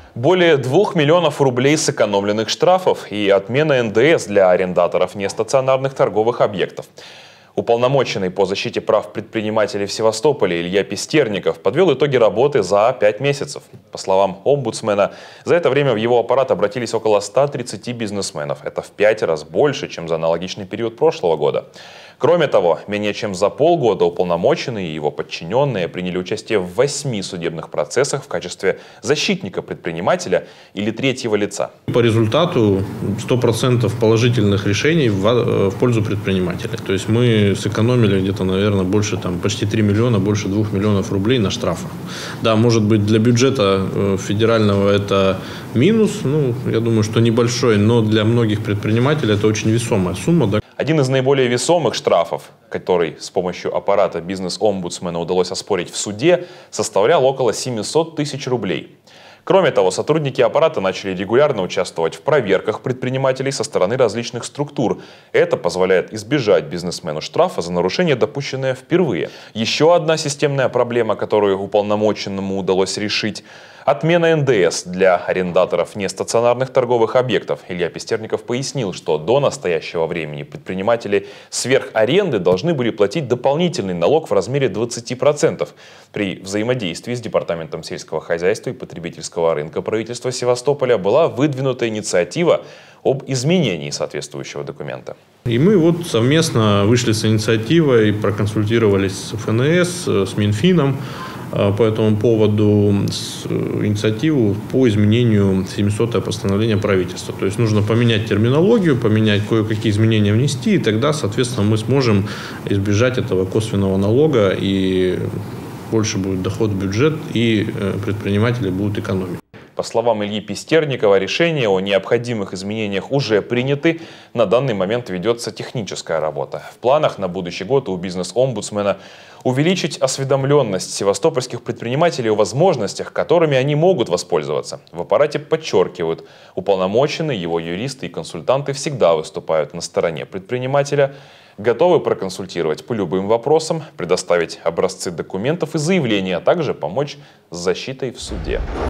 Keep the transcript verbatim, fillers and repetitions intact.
Более двух миллионов рублей сэкономленных штрафов и отмена эн дэ эс для арендаторов нестационарных торговых объектов. Уполномоченный по защите прав предпринимателей в Севастополе Илья Пестерников подвел итоги работы за пять месяцев. По словам омбудсмена, за это время в его аппарат обратились около ста тридцати бизнесменов. Это в пять раз больше, чем за аналогичный период прошлого года. Кроме того, менее чем за полгода уполномоченный и его подчиненные приняли участие в восьми судебных процессах в качестве защитника предпринимателя или третьего лица. По результату сто процентов положительных решений в, в пользу предпринимателя. То есть мы сэкономили где-то, наверное, больше, там, почти три миллиона, больше двух миллионов рублей на штрафах. Да, может быть, для бюджета федерального это минус, ну, я думаю, что небольшой, но для многих предпринимателей это очень весомая сумма. Да. Один из наиболее весомых штрафов, который с помощью аппарата бизнес-омбудсмена удалось оспорить в суде, составлял около семисот тысяч рублей. Кроме того, сотрудники аппарата начали регулярно участвовать в проверках предпринимателей со стороны различных структур. Это позволяет избежать бизнесмену штрафа за нарушение, допущенное впервые. Еще одна системная проблема, которую уполномоченному удалось решить – отмена эн дэ эс для арендаторов нестационарных торговых объектов. Илья Пестерников пояснил, что до настоящего времени предприниматели сверх аренды должны были платить дополнительный налог в размере двадцати процентов. При взаимодействии с Департаментом сельского хозяйства и потребительского рынка правительства Севастополя была выдвинута инициатива об изменении соответствующего документа. И мы вот совместно вышли с инициативой, проконсультировались с эф эн эс, с Минфином по этому поводу, с инициативу по изменению семисотого постановления правительства. То есть нужно поменять терминологию, поменять кое-какие изменения внести, и тогда, соответственно, мы сможем избежать этого косвенного налога, и больше будет доход в бюджет, и предприниматели будут экономить. По словам Ильи Пестерникова, решения о необходимых изменениях уже приняты. На данный момент ведется техническая работа. В планах на будущий год у бизнес-омбудсмена увеличить осведомленность севастопольских предпринимателей о возможностях, которыми они могут воспользоваться. В аппарате подчеркивают, уполномоченные, его юристы и консультанты всегда выступают на стороне предпринимателя, готовы проконсультировать по любым вопросам, предоставить образцы документов и заявлений, а также помочь с защитой в суде.